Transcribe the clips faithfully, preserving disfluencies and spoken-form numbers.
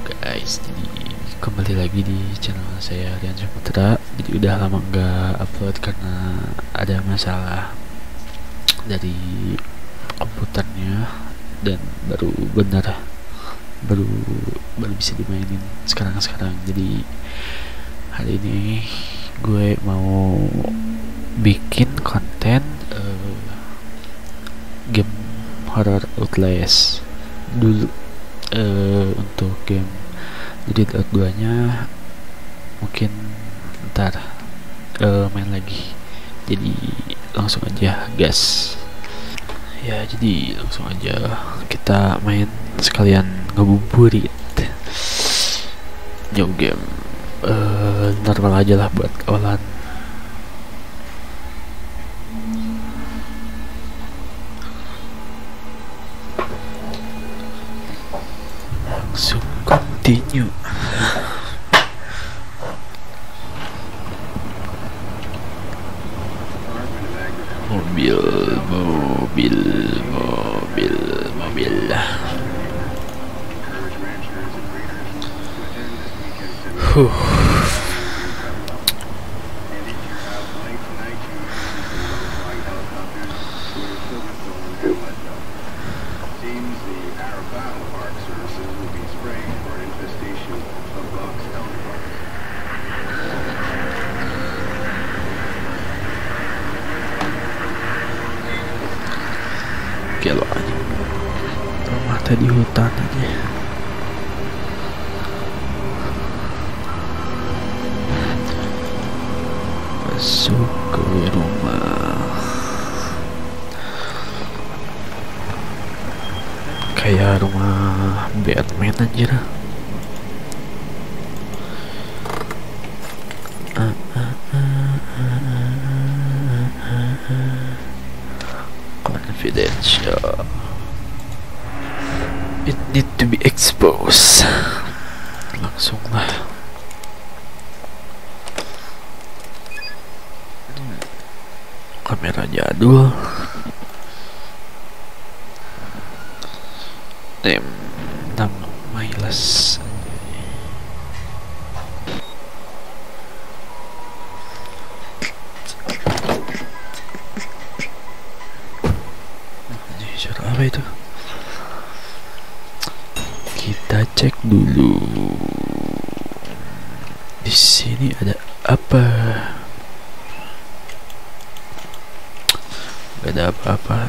guys, jadi kembali lagi di channel saya Rian Saputra. Jadi udah lama nggak upload karena ada masalah dari komputernya dan baru bener baru baru bisa dimainin sekarang-sekarang. Jadi hari ini gue mau bikin konten uh, game horror Outlast dulu. Uh, untuk game jadi Out dua nya mungkin ntar uh, main lagi, jadi langsung aja gas ya. Jadi langsung aja kita main sekalian ngebuburit new game uh, normal aja lah buat kawalan. Langsung continue. Mobil, mobil, mobil, mobil. Huh. Gelo aja, rumah tadi hutan aja. Masuk ke rumah kayak rumah Batman anjir. Ah, ah, ah, ah, ah, ah. Confidential. It need to be exposed. Langsung lah. Hmm. Kamera jadul. Name nama Miles. Apa itu? Kita cek dulu. Di sini ada apa? Gak ada apa-apa.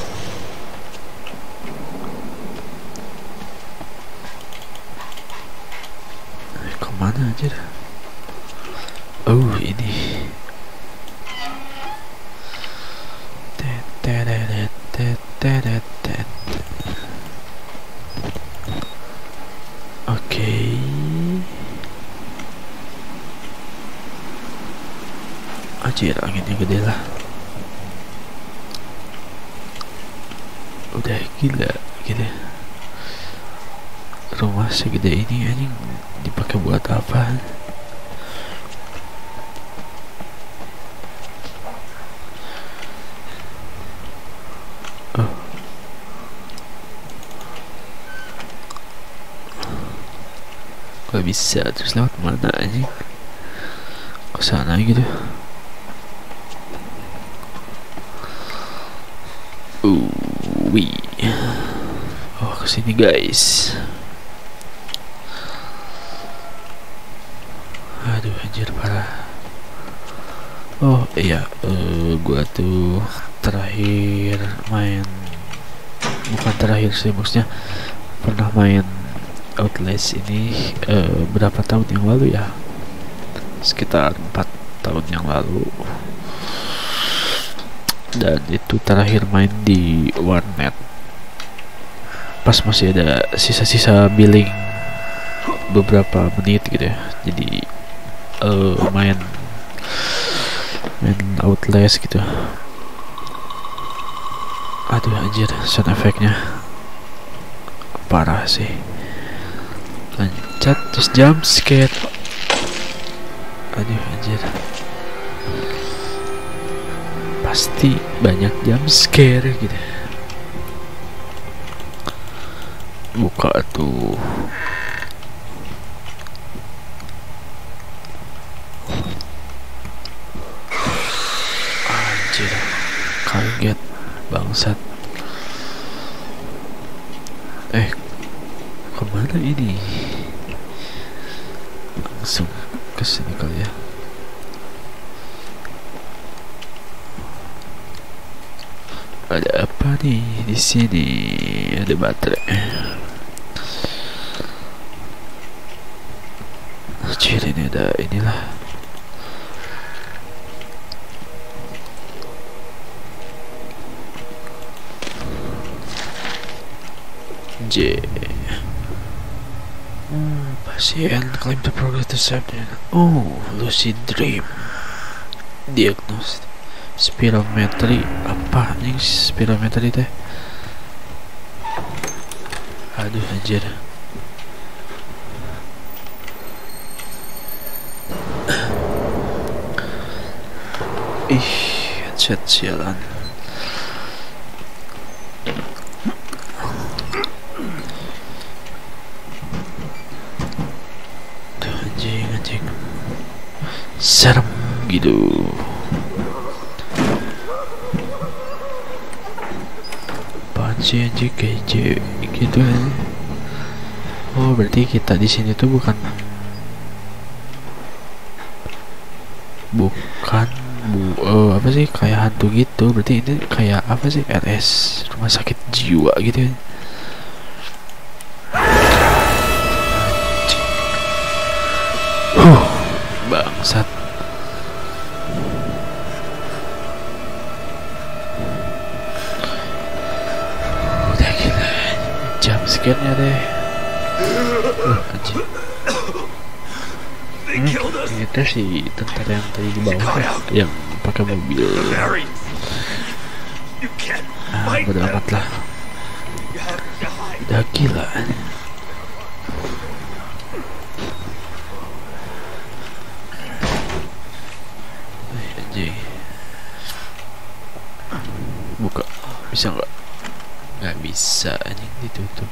Eh, kemana aja dah? Oh, ini. Oke, anjir anginnya gede lah, udah gila gitu. Rumah segede ini anjing dipakai buat apa? Gak bisa, terus lewat mana aja? Ke sana gitu. Uh, wih. Oh, kesini guys. Aduh, anjir parah. Oh iya, uh, gua tuh terakhir main, bukan terakhir sih, maksudnya pernah main Outlast ini uh, berapa tahun yang lalu ya, sekitar empat tahun yang lalu, dan itu terakhir main di warnet pas masih ada sisa-sisa billing beberapa menit gitu ya. Jadi uh, main main Outlast gitu. Aduh anjir, sound effect-nya parah sih. Lancat terus jump scare. Aduh anjir, pasti banyak jump scare gitu. Buka tuh bangsat. Eh, kemana ini? Langsung ke sini kali ya. Ada apa nih di sini? Ada baterai. Anjir, ini ada inilah. J. Hmm, pasien claim to progress to subject. Oh, lucid dream. Diagnosis. Spirometri. Apa nih spirometri teh? Aduh anjir. Ih, headset sialan. Tuh anjing anjing. Serem gitu. Anjing anjing kayak cewek gitu kan. Oh berarti kita di sini tuh bukan bukan bu uh, apa sih kayak hantu gitu. Berarti ini kayak apa sih, R S rumah sakit jiwa gitu kan. Huh, bangsat. Scan-nya deh. Uh, anjing. Hmm, itu sih tentara yang tadi di bawah ya, yang pakai mobil. Ah, bodo amat lah. Udah gila. Anjing. Buka. Bisa nggak? Nggak bisa, anjing, ditutup.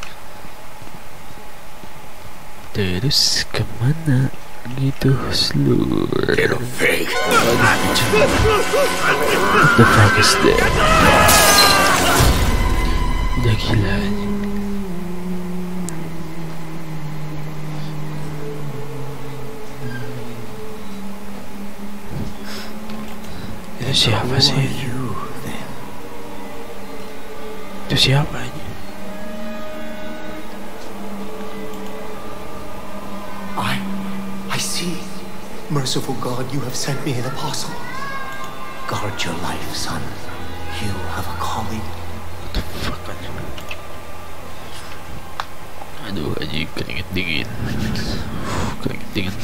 Terus kemana gitu seluruh? What the fuck is that? Udah gila. Itu siapa sih? Itu siapa ini? I, I see. Merciful God, you have sent me an apostle. Guard your life, son. You have a calling. What the fuck, anjing? Aduh, anjing, keringet dingin. Keringet dingin.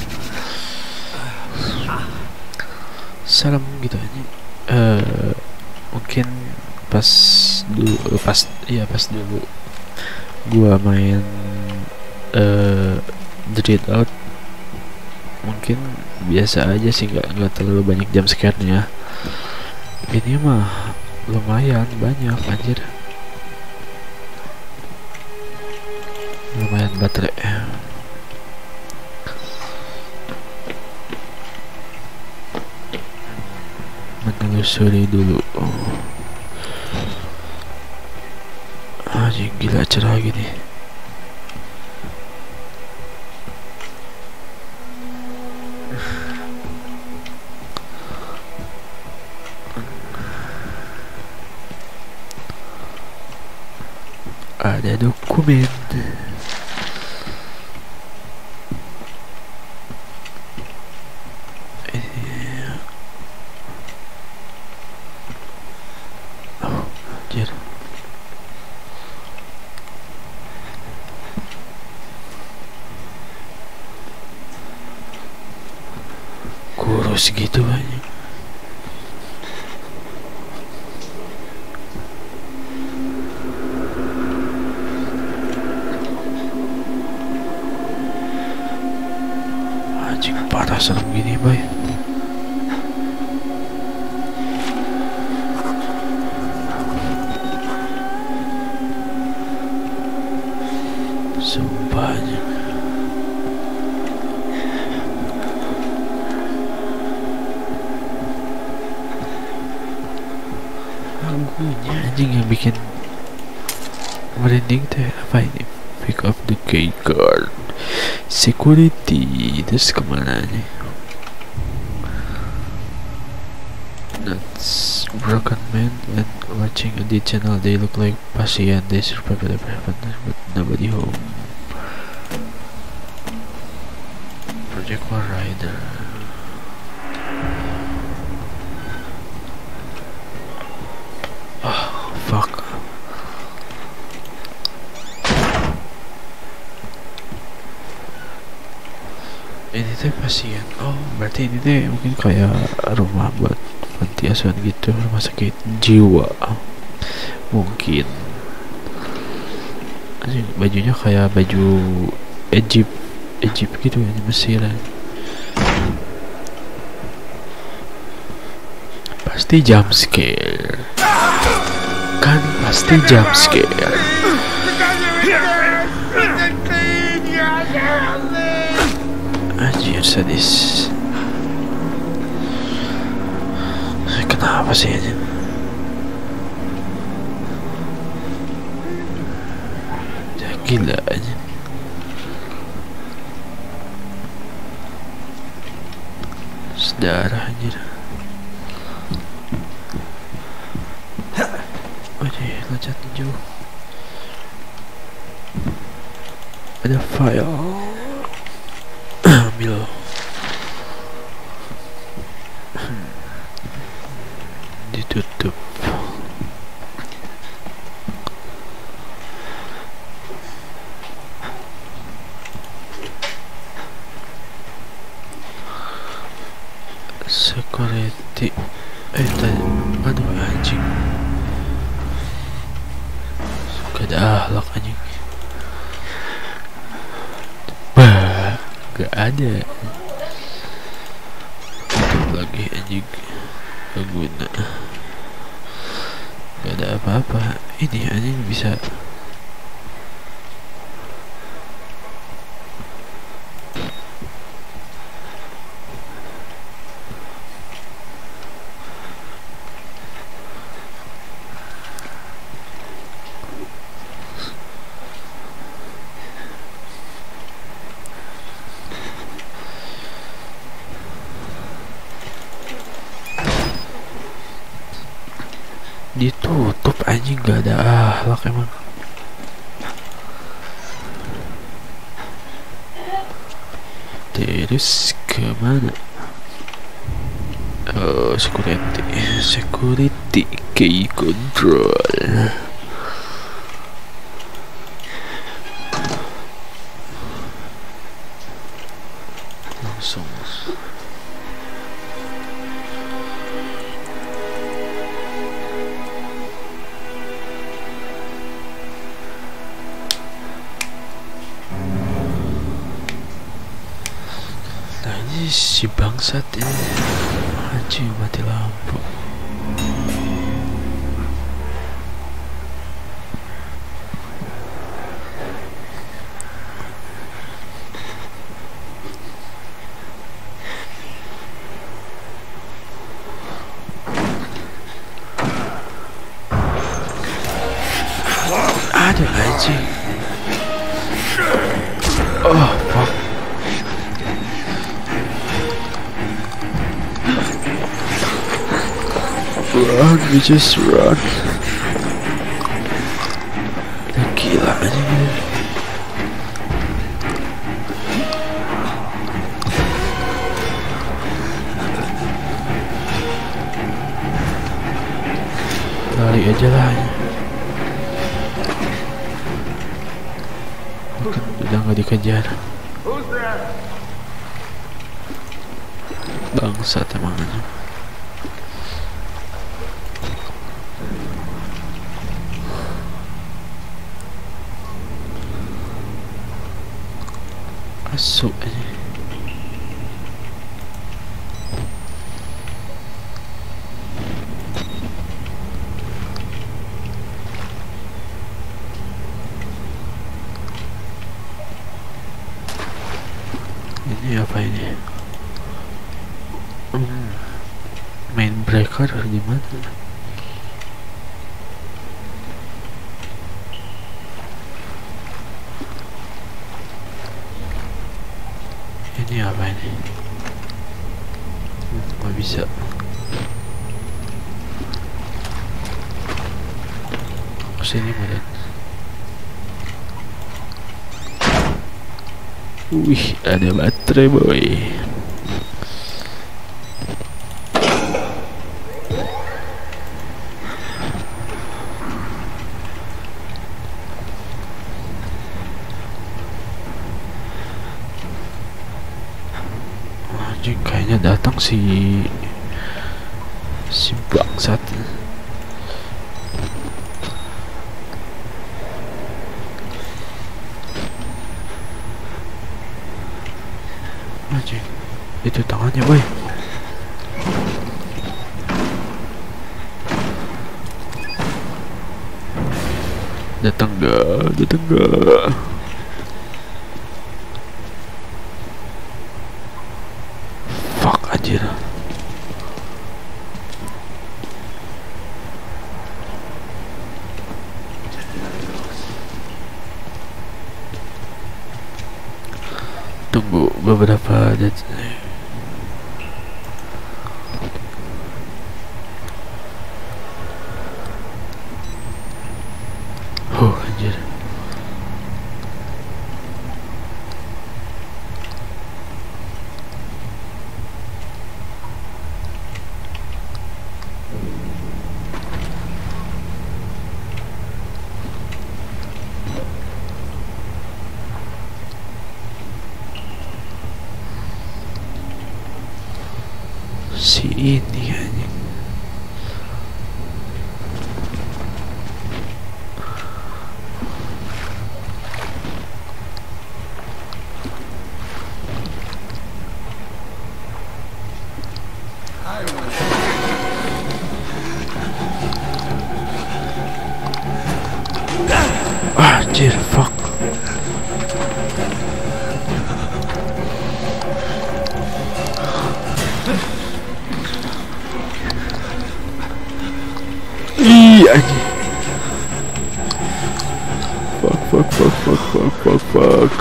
Serem gitu anjing. Uh, mungkin pas dulu pas iya pas dulu gua main uh, Dread Out mungkin biasa aja sih, nggak nggak terlalu banyak jump scare-nya. Ini mah lumayan banyak anjir, lumayan baterai. Menelusuri dulu. Anjing, gila cerah gini. Ada dokumen. Oh, anjir. Kurus gitu banyak. Anjing, parah serem gini, boy. Sumpah anjing. Ini anjing yang bikin merinding teh apa ini? Pick up the key card. Security. Terus kemana nih? That's broken man and watching on the channel. They look like pasien. They survived whatever happened, but nobody home. Project War Rider. Oh fuck. Ini teh pasien. Oh berarti ini teh mungkin kayak rumah buat panti asuhan gitu, rumah sakit jiwa mungkin. Anjing, bajunya kayak baju Egypt Egypt gitu ya, di Mesir. Pasti jump scare kan, pasti jump scare. Anjir sadis. Kenapa sih aja? Ya gila aja. Sedarah aja. Oke, loncat jauh. Ada file. Ambil. Ditutup. Security. Eh tadi, aduh anjing. Suka ada ahlak anjing. Bah, gak ada. Tutup lagi anjing. Gak guna. Gak ada apa-apa. Ini anjing bisa. Ditutup anjing, gak ada ahlak emang. Terus kemana? Oh, security, security key control. Langsung. Si bangsat ini anjing mati lampu. Ada anjing. Oh fuck. Run, we just run. Udah gila aja gitu. Lari aja lah. Mungkin udah gak dikejar. Bangsat emang aja. Masuk aja. Ini apa ini? Hmm. Main breaker di mana? Ini apa ini? Hmm, nggak bisa. Kesini kemudian. Wih, ada baterai boy. Anjing, kayaknya datang si si bangsat. Anjing, itu tangannya boy. Datang gak? Datang gak? Fuck anjir. Tunggu beberapa detik. Oh anjir. Si ini anjing. Ah, anjir, fuck. Ih, anjing. Fuck, fuck, fuck, fuck, fuck, fuck, fuck.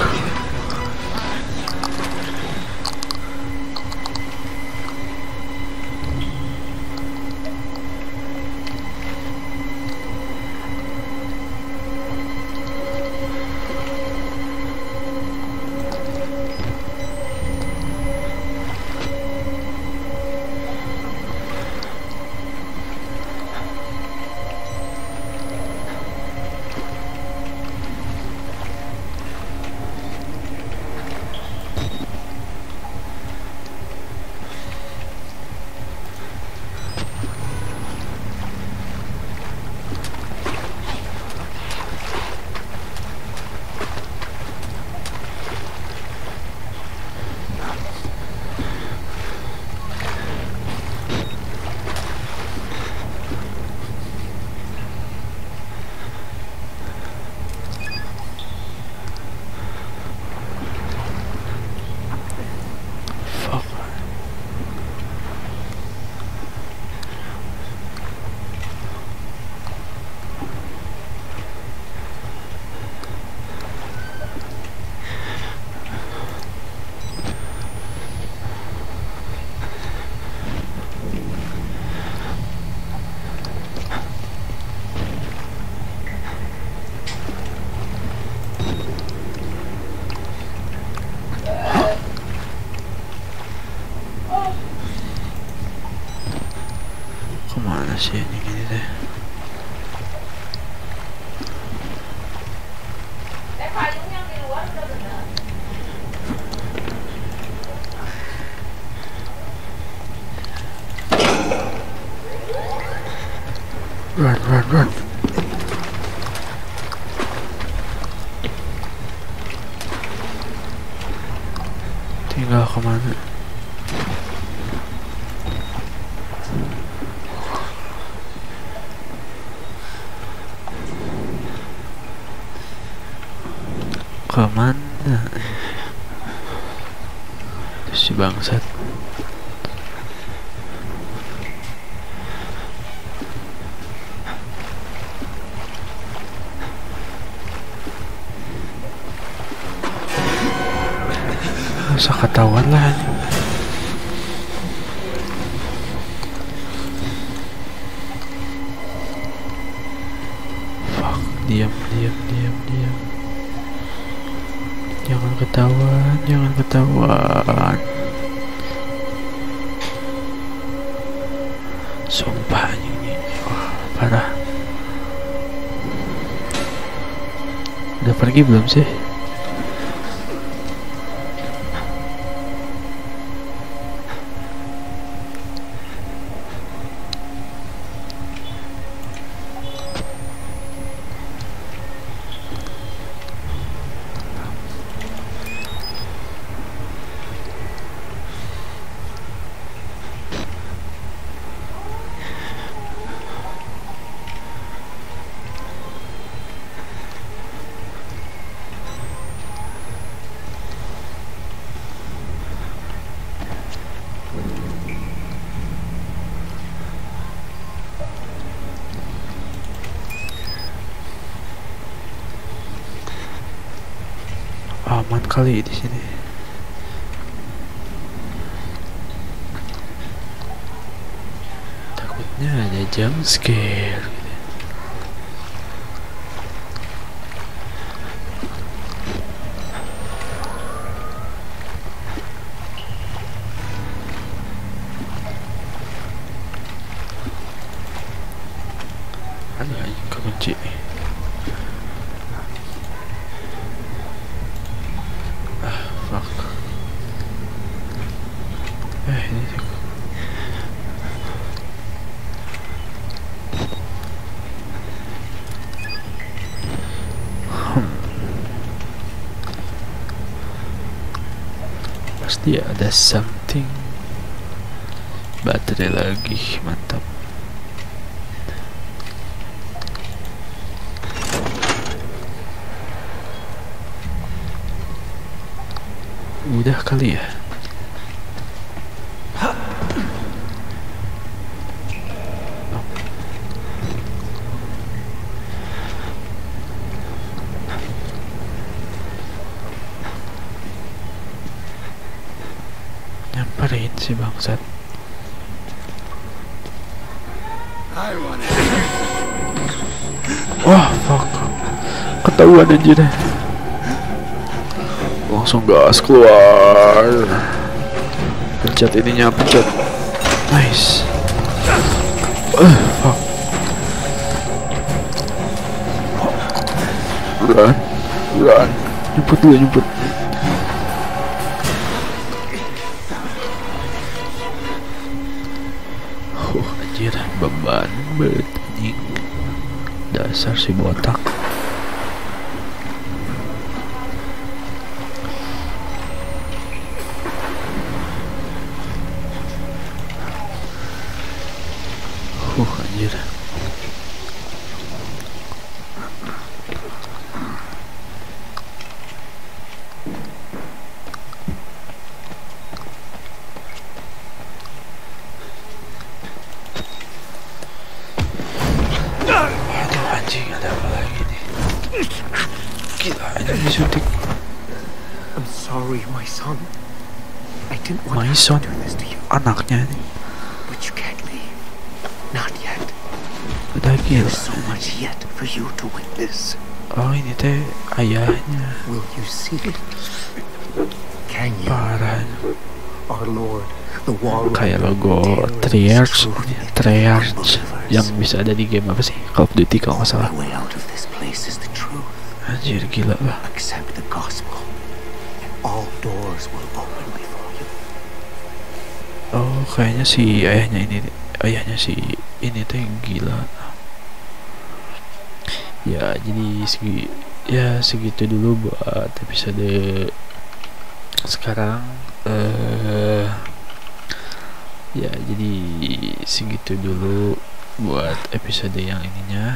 Kemana sih ini gini deh? Run, run, run. Tinggal kemana? Kemana? Itu si bangsat. masa ketahuan lah. Fuck, diam, diam, diam, diam. Jangan ketahuan, jangan ketahuan. Sumpah ini, wah parah. Udah pergi belum sih? Aman kali di sini. Takutnya ada jump scare. Ada aja kekunci. Eh, ini juga. Hmm. Pasti ada something. Baterai lagi, mantap. Udah kali ya. Nyamperin si bangsat. Wah, fuck. Ketahuan aja deh. Langsung gas keluar. Pencet ininya, pencet. Nice. Uh, fuck. Run, run. Nyemput dulu, nyemput. Oh, anjir, beban banget anjing. Dasar si botak. Uh, anjir. Aduh, anjing, ada apa lagi nih? Gila, ada disuntik. I'm sorry, my son. I didn't want My to son, do this to you, anaknya nih. but you can't leave. Not yet. Udah gila. There's so much yet for you to witness. Oh, ini teh ayahnya. Will you see it? Can you? Parah. Our Lord, the Warrior. Kayak logo Triarch, Triarch yang bisa ada di game apa sih? Call of Duty kalau nggak salah. The way out of this place is the truth. Anjir, gila lah. Accept the gospel, and all doors will open before you. Oh, kayaknya si ayahnya ini, ayahnya si ini tuh yang gila. Ya, jadi segi, ya segitu dulu buat episode sekarang. Eh, ya, jadi segitu dulu buat episode yang ininya.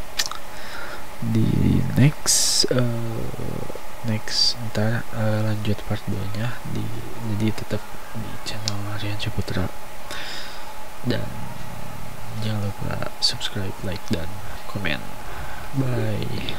Di next, uh, next ntar uh, lanjut part dua nya. Di, jadi tetap di channel Rian Ciputra, dan jangan lupa subscribe, like, dan komen. Bye.